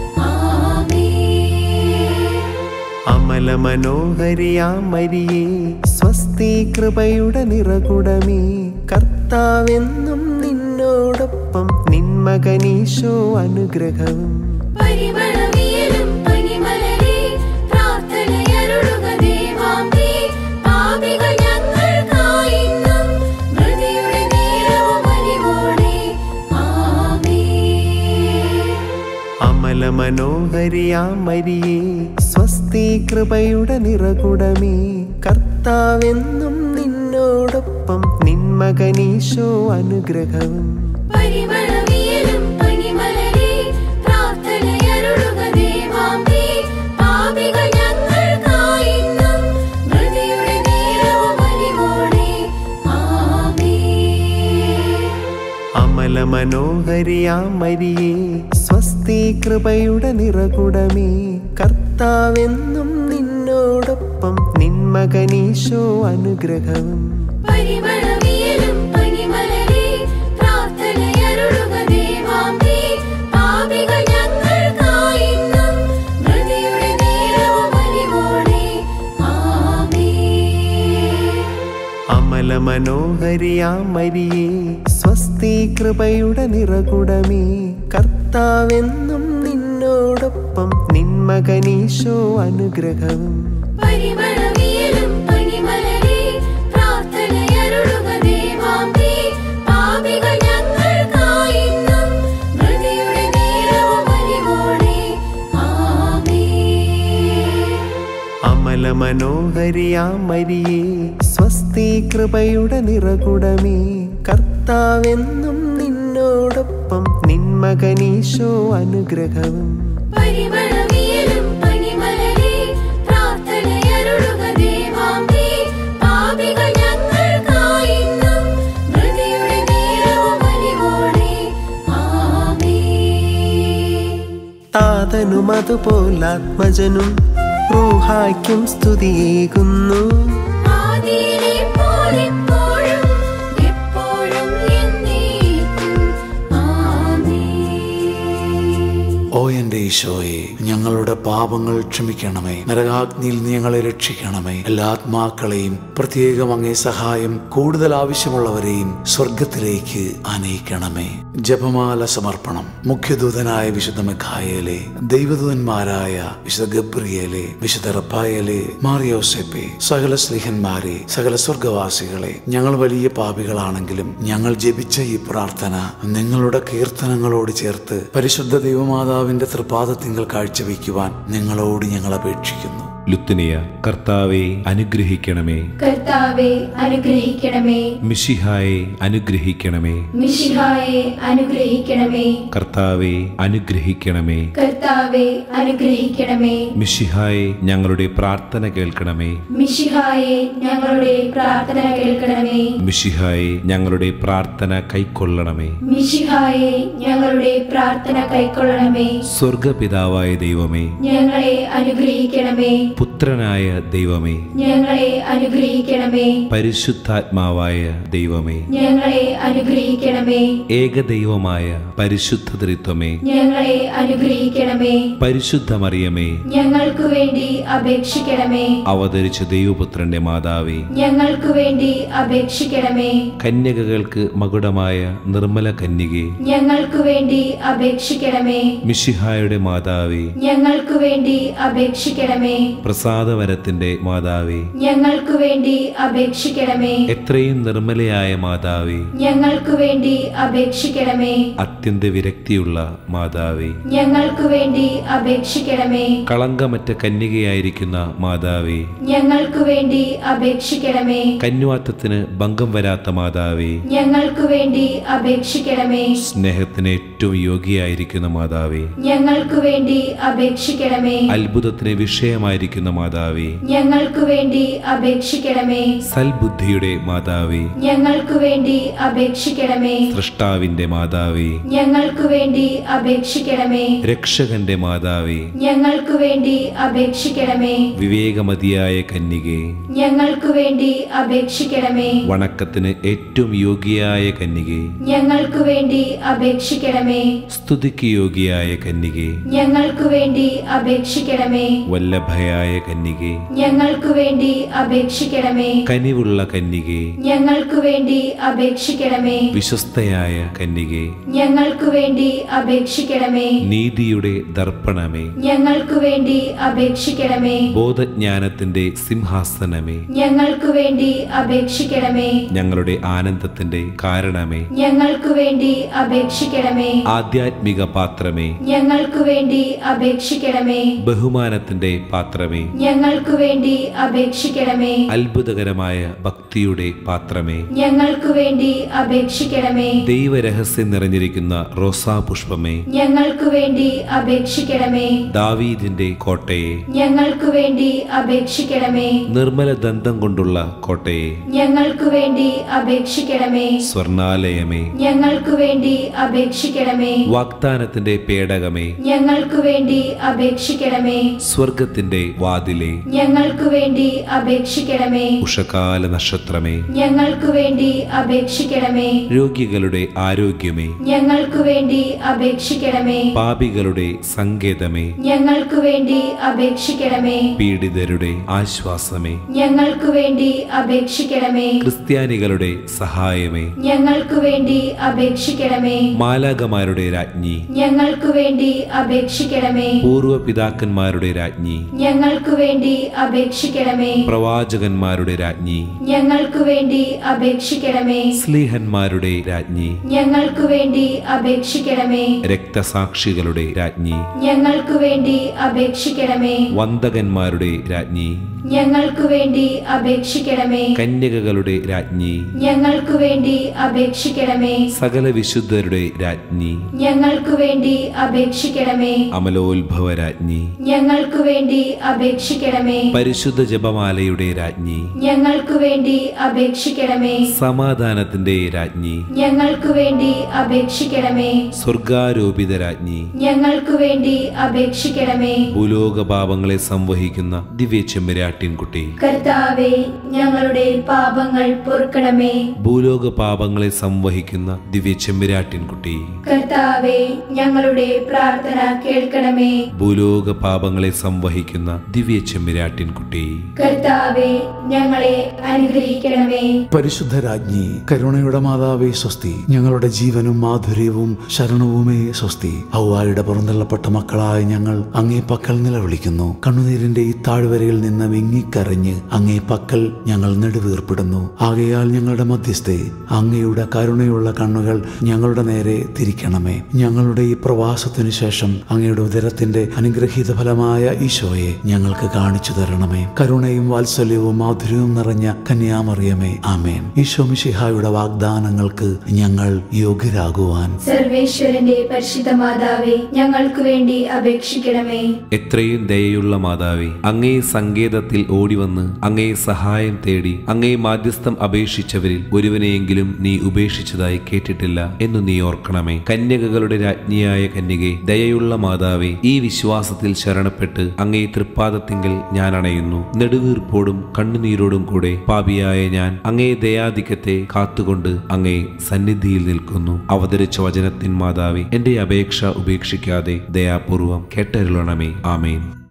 ആമേൻ. അമല മനോഹരിയാം മരിയേ, സ്വസ്തി കൃപയുടെ നിറകുടമേ, കർത്താവെന്നും നിന്നോടൊപ്പം നിൻ മകനീശോ അനുഗ്രഹവും പരിമളവിയലും പനിമലരേ, പ്രാർത്ഥനയരുളുക ദേവാംബേ. പാപികൾ ഞങ്ങൾക്കായിന്നും മൃതിയുടെ നേരവും അലിവോടെ. ആമേൻ. അമല മനോഹരിയാം മരിയേ, സ്വസ്തി കൃപയുടെ നിറകുടമേ, കർത്താവെന്നും നിന്നോടൊപ്പം നിൻ മകനീശോ അനുഗ്രഹവും പരിമളവിയലും പനിമലരേ, പ്രാർത്ഥനയരുളുക ദേവാംബേ. പാപികൾ ഞങ്ങൾക്കായിന്നും മൃതിയുടെ നേരവും അലിവോടെ. ആമേൻ. അമല മനോഹരിയാം മരിയേ, സ്വസ്തി കൃപയുടെ നിറകുടമേ, കർത്താവെന്നും നിന്നോടൊപ്പം നിൻ മകനീശോ അനുഗ്രഹവും പരിമളവിയലും പനിമലരേ, പ്രാർത്ഥനയരുളുക ദേവാംബേ. പാപികൾ ഞങ്ങൾക്കായിന്നും മൃതിയുടെ നേരവും അലിവോടെ. ആമേൻ. അമല മനോഹരിയാം മരിയേ, സ്വസ്തി കൃപയുടെ നിറകുടമേ, കർത്താവെന്നും നിന്നോടൊപ്പം നിൻ മകനീശോ അനുഗ്രഹവും പരിമളവിയലും പനിമലരേ, പ്രാർത്ഥനയരുളുക ദേവാംബേ. പാപികൾ ഞങ്ങൾക്കായിന്നും മൃതിയുടെ നേരവും അലിവോടെ. ആമേൻ. അമല മനോഹരിയാം മരിയേ, സ്വസ്തി കൃപയുടെ നിറകുടമേ, കർത്താവെന്നും നിന്നോടൊപ്പം നിൻ മകനീശോ അനുഗ്രഹവും പരിമളവിയലും പനിമലരേ, പ്രാർത്ഥനയരുളുക ദേവാംബേ. പാപികൾ ഞങ്ങൾക്കായിന്നും മൃതിയുടെ നേരവും അലിവോടെ. ആമേൻ. താതനും അതുപോലാത്മജനും റൂഹായ്ക്കും സ്തുതിയേകുന്നു. ആദിയിലെ പോലെപ്പോഴും എപ്പോഴും എന്നേക്കും. ആമേൻ. ഓ എൻ്റെ ഈശോയെ, ഞങ്ങളുടെ പാപങ്ങൾ ക്ഷമിക്കണമേ. നരകാഗ്നിയിൽ നീ ഞങ്ങളെ രക്ഷിക്കണമേ. എല്ലാ ആത്മാക്കളെയും, പ്രത്യേകം അങ്ങേ സഹായം കൂടുതൽ ആവശ്യമുള്ളവരെയും സ്വർഗത്തിലേക്ക് ആനയിക്കണമേ. ജപമാല സമർപ്പണം. മുഖ്യദൂതനായ വിശുദ്ധ മിഖായേലേ, ദൈവദൂതന്മാരായ വിശുദ്ധ ഗബ്രിയേലേ, വിശുദ്ധ റഫായേലേ, മാറിയോസേപ്പേ, സകല സ്ലീഹന്മാരെ, സകല സ്വർഗവാസികളെ, ഞങ്ങൾ വലിയ പാപികളാണെങ്കിലും ഞങ്ങൾ ജപിച്ച ഈ പ്രാർത്ഥന നിങ്ങളുടെ കീർത്തനങ്ങളോട് ചേർത്ത് പരിശുദ്ധ ദൈവമാതാവിന്റെ തൃപാദത്തിങ്കൽ കാഴ്ചവെക്കുവാൻ നിങ്ങളോട് ഞങ്ങൾ അപേക്ഷിക്കുന്നു. ലുത്തിനിയ. കർത്താവെ അനുഗ്രഹിക്കണമേ. കർത്താവെ അനുഗ്രഹിക്കണമേ. മിശിഹായെ അനുഗ്രഹിക്കണമേ. മിശിഹായെ അനുഗ്രഹിക്കണമേ. കർത്താവെ അനുഗ്രഹിക്കണമേ. കർത്താവെ അനുഗ്രഹിക്കണമേ. മിശിഹായെ ഞങ്ങളുടെ പ്രാർത്ഥന കേൾക്കണമേ. മിശിഹായെ ഞങ്ങളുടെ പ്രാർത്ഥന കേൾക്കണമേ. മിശിഹായെ ഞങ്ങളുടെ പ്രാർത്ഥന കൈക്കൊള്ളണമേ. മിശിഹായെ ഞങ്ങളുടെ പ്രാർത്ഥന കൈക്കൊള്ളണമേ. സ്വർഗപിതാവായ ദൈവമേ, ഞങ്ങളെ അനുഗ്രഹിക്കണമേ. പുത്രനായ ദൈവമേ, ഞങ്ങളെ അനുഗ്രഹിക്കണമേ. പരിശുദ്ധാത്മാവായ ദൈവമേ, ഞങ്ങളെ അനുഗ്രഹിക്കണമേ. ഏകദൈവമായ പരിശുദ്ധ ത്രിത്വമേ, ഞങ്ങളെ അനുഗ്രഹിക്കണമേ. പരിശുദ്ധ മറിയമേ, ഞങ്ങൾക്ക് വേണ്ടി അപേക്ഷിക്കണമേ. അവതരിച്ച ദൈവപുത്രന്റെ മാതാവേ, ഞങ്ങൾക്ക് വേണ്ടി അപേക്ഷിക്കണമേ. കന്യകകൾക്ക് മകുടമായ നിർമ്മല കന്യകേ, ഞങ്ങൾക്ക് വേണ്ടി അപേക്ഷിക്കണമേ. മിശിഹായുടെ മാതാവേ, ഞങ്ങൾക്ക് വേണ്ടി അപേക്ഷിക്കണമേ. പ്രസാദവരത്തിന്റെ മാതാവേ, ഞങ്ങൾക്ക് വേണ്ടി അപേക്ഷിക്കണമേ. എത്രയും നിർമ്മലയായ മാതാവേ, ഞങ്ങൾക്ക് വേണ്ടി അപേക്ഷിക്കണമേ. അത്യന്ത വിരക്തിയുള്ള മാതാവേ, ഞങ്ങൾക്ക് വേണ്ടി അപേക്ഷിക്കണമേ. കളങ്കമറ്റ കന്യകയായിരിക്കുന്ന മാതാവേ, ഞങ്ങൾക്ക് വേണ്ടി അപേക്ഷിക്കണമേ. കന്യാത്വത്തിന് ഭംഗം വരാത്ത മാതാവേ, ഞങ്ങൾക്ക് വേണ്ടി അപേക്ഷിക്കണമേ. സ്നേഹത്തിന് ഏറ്റവും യോഗ്യയായിരിക്കുന്ന മാതാവേ, ഞങ്ങൾക്ക് വേണ്ടി അപേക്ഷിക്കണമേ. അത്ഭുതത്തിന് വിഷയമായിരിക്കുന്ന മാതാവേ, ഞങ്ങൾക്ക് വേണ്ടി അപേക്ഷിക്കണമേ. സൽബുദ്ധിയുടെ മാതാവേ, ഞങ്ങൾക്ക് വേണ്ടി അപേക്ഷിക്കണമേ. സൃഷ്ടാവിന്റെ മാതാവേ, ഞങ്ങൾക്ക് വേണ്ടി അപേക്ഷിക്കണമേ. രക്ഷകന്റെ മാതാവേ, ഞങ്ങൾക്ക് വേണ്ടി അപേക്ഷിക്കണമേ. വിവേകമതിയായ കന്യകേ, ഞങ്ങൾക്ക് വേണ്ടി അപേക്ഷിക്കണമേ. വണക്കത്തിന് ഏറ്റവും യോഗ്യയായ കന്യകേ, ഞങ്ങൾക്ക് വേണ്ടി അപേക്ഷിക്കണമേ. സ്തുതിക്ക് യോഗ്യയായ കന്യകേ, ഞങ്ങൾക്ക് വേണ്ടി അപേക്ഷിക്കണമേ. വല്ലഭയായ കന്യകേ, ഞങ്ങൾക്ക് വേണ്ടി അപേക്ഷിക്കണമേ. കനിവുള്ള കന്യകേ, ഞങ്ങൾക്ക് വേണ്ടി അപേക്ഷിക്കണമേ. വിശ്വസ്തയായ കന്യകേ, ഞങ്ങൾക്ക് വേണ്ടി അപേക്ഷിക്കണമേ. നീതിയുടെ ദർപ്പണമേ, ഞങ്ങൾക്ക് വേണ്ടി അപേക്ഷിക്കണമേ. ബോധജ്ഞാനത്തിന്റെ സിംഹാസനമേ, ഞങ്ങൾക്ക് വേണ്ടി അപേക്ഷിക്കണമേ. ഞങ്ങളുടെ ആനന്ദത്തിന്റെ കാരണമേ, ഞങ്ങൾക്ക് വേണ്ടി അപേക്ഷിക്കണമേ. ആധ്യാത്മിക പാത്രമേ, ഞങ്ങൾക്ക് വേണ്ടി അപേക്ഷിക്കണമേ. ബഹുമാനത്തിന്റെ പാത്രമേ, ഞങ്ങൾക്ക് വേണ്ടി അപേക്ഷിക്കണമേ. അത്ഭുതകരമായ ഭക്തിയുടെ പാത്രമേ, ഞങ്ങൾക്ക് വേണ്ടി അപേക്ഷിക്കണമേ. ദൈവരഹസ്യം നിറഞ്ഞിരിക്കുന്ന റോസാ പുഷ്പമേ, ഞങ്ങൾക്ക് വേണ്ടി അപേക്ഷിക്കണമേ. ദാവീദിന്റെ കോട്ടയെ, ഞങ്ങൾക്ക് വേണ്ടി അപേക്ഷിക്കണമേ. നിർമ്മല ദന്തം കൊണ്ടുള്ള കോട്ടയെ, ഞങ്ങൾക്ക് വേണ്ടി അപേക്ഷിക്കണമേ. സ്വർണാലയമേ, ഞങ്ങൾക്ക് വേണ്ടി അപേക്ഷിക്കണമേ. വാഗ്ദാനത്തിന്റെ പേടകമേ, ഞങ്ങൾക്ക് വേണ്ടി അപേക്ഷിക്കണമേ. സ്വർഗത്തിന്റെ വാതിലെ, ഞങ്ങൾക്ക് വേണ്ടി അപേക്ഷിക്കണമേ. ഉഷകാല നക്ഷത്രമേ, ഞങ്ങൾക്ക് വേണ്ടി അപേക്ഷിക്കണമേ. രോഗികളുടെ ആരോഗ്യമേ, ഞങ്ങൾക്ക് വേണ്ടി അപേക്ഷിക്കണമേ. പാപികളുടെ സങ്കേതമേ, ഞങ്ങൾക്ക് വേണ്ടി അപേക്ഷിക്കണമേ. പീഡിതരുടെ ആശ്വാസമേ, ഞങ്ങൾക്ക് വേണ്ടി അപേക്ഷിക്കണമേ. ക്രിസ്ത്യാനികളുടെ സഹായമേ, ഞങ്ങൾക്ക് വേണ്ടി അപേക്ഷിക്കണമേ. മാലാകമാരുടെ രാജ്ഞി, ഞങ്ങൾക്ക് വേണ്ടി അപേക്ഷിക്കണമേ. പൂർവ പിതാക്കന്മാരുടെ രാജ്ഞി, ഞങ്ങൾക്ക് വേണ്ടി അപേക്ഷിക്കണമേ. പ്രവാചകന്മാരുടെ രാജ്ഞി, ഞങ്ങൾക്ക് വേണ്ടി അപേക്ഷിക്കണമേ. സ്ലീഹന്മാരുടെ രാജ്ഞി, ഞങ്ങൾക്ക് വേണ്ടി അപേക്ഷിക്കണമേ. രക്തസാക്ഷികളുടെ രാജ്ഞി, ഞങ്ങൾക്ക് വേണ്ടി അപേക്ഷിക്കണമേ. വന്ദകന്മാരുടെ രാജ്ഞി, ഞങ്ങൾക്ക് വേണ്ടി അപേക്ഷിക്കണമേ. കന്യകകളുടെ രാജ്ഞി, ഞങ്ങൾക്ക് വേണ്ടി അപേക്ഷിക്കണമേ. സകല വിശുദ്ധരുടെ രാജ്ഞി, ഞങ്ങൾക്ക് വേണ്ടി അപേക്ഷിക്കണമേ. അമലോത്ഭവ രാജ്ഞി, ഞങ്ങൾക്ക് വേണ്ടി അപേക്ഷിക്കണമേ. പരിശുദ്ധ ജപമാലയുടെ രാജ്ഞി, ഞങ്ങൾക്കു വേണ്ടി അപേക്ഷിക്കണമേ. സമാധാനത്തിന്റെ രാജ്ഞി, ഞങ്ങൾക്കു വേണ്ടി അപേക്ഷിക്കണമേ. സ്വർഗാരോപിത രാജ്ഞി, ഞങ്ങൾക്കു വേണ്ടി അപേക്ഷിക്കണമേ. ഭൂലോക പാപങ്ങളെ സംവഹിക്കുന്ന ദിവ്യ ചെമ്മരാട്ടിൻകുട്ടി, കർത്താവേ, ഞങ്ങളുടെ പാപങ്ങൾ പൊറുക്കണമേ. ഭൂലോക പാപങ്ങളെ സംവഹിക്കുന്ന ദിവ്യ ചെമ്മരാട്ടിൻകുട്ടി, കർത്താവേ, ഞങ്ങളുടെ പ്രാർത്ഥന കേൾക്കണമേ. ഭൂലോക പാപങ്ങളെ സംവഹിക്കുന്ന ദിവ്യ ചെമ്മരാട്ടിൻകുട്ടി, കർത്താവേ, ഞങ്ങളെ അനുഗ്രഹിക്കണമേ. പരിശുദ്ധ രാജ്ഞി, കരുണയുടെ മാതാവേ സ്വസ്തി. ഞങ്ങളുടെ ജീവനും മാധുര്യവും ശരണവുമേ സ്വസ്തി. ഹൗവായുടെ പുറന്തള്ളപ്പെട്ട മക്കളായ ഞങ്ങൾ അങ്ങേ പക്കൽ നിലവിളിക്കുന്നു. കണ്ണുനീരിന്റെ ഈ താഴ്വരയിൽ നിന്ന് വിങ്ങിക്കരഞ്ഞ് അങ്ങേ പക്കൽ ഞങ്ങൾ നെടുവീർപ്പിടുന്നു. ആകയാൽ ഞങ്ങളുടെ മധ്യസ്ഥെ, അങ്ങയുടെ കരുണയുള്ള കണ്ണുകൾ ഞങ്ങളുടെ നേരെ തിരിക്കണമേ. ഞങ്ങളുടെ ഈ പ്രവാസത്തിനു ശേഷം അങ്ങയുടെ ഉദരത്തിന്റെ അനുഗ്രഹീത ഫലമായ ഈശോയെ ഞങ്ങൾക്ക് കാണിച്ചു തരണമേ. കരുണയും വാത്സല്യവും മാധുര്യവും നിറഞ്ഞ കന്യാമറിയമേ, ആമേൻ. ഈശോ മിശിഹായുടെ വാഗ്ദാനങ്ങൾക്ക് ഞങ്ങൾ യോഗ്യരാകുവാൻ സർവേശ്വരന്റെ പരിശുദ്ധ മാതാവേ, ഞങ്ങൾക്ക് വേണ്ടി അപേക്ഷിക്കണമേ. എത്രയും ദയയുള്ള മാതാവേ, അങ്ങേ സങ്കേതത്തിൽ ഓടിവന്ന് അങ്ങേ സഹായം തേടി അങ്ങേ മാധ്യസ്ഥം അപേക്ഷിച്ചവരിൽ ഒരുവനെയെങ്കിലും നീ ഉപേക്ഷിച്ചതായി കേട്ടിട്ടില്ല എന്നു നീ ഓർക്കണമേ. കന്യകകളുടെ രാജ്ഞിയായ കന്യകെ, ദയയുള്ള മാതാവേ, ഈ വിശ്വാസത്തിൽ ശരണപ്പെട്ട് അങ്ങേ തൃപ്പാദത്തിങ്കൽ ഞാൻ അണയുന്നു. നെടുവീർപ്പോടും കണ്ണുനീരോടും കൂടെ പാപിയായ ഞാൻ അങ്ങേ ദയാധിക്യത്തെ കാത്തുകൊണ്ട് അങ്ങേ സന്നിധിയിൽ നിൽക്കുന്നു. അവതരിച്ച വചനത്തിൻ മാതാവേ, എന്റെ അപേക്ഷ ഉപേക്ഷിക്കാതെ ദയാപൂർവം കേട്ടരുളണമേ. ആമേൻ.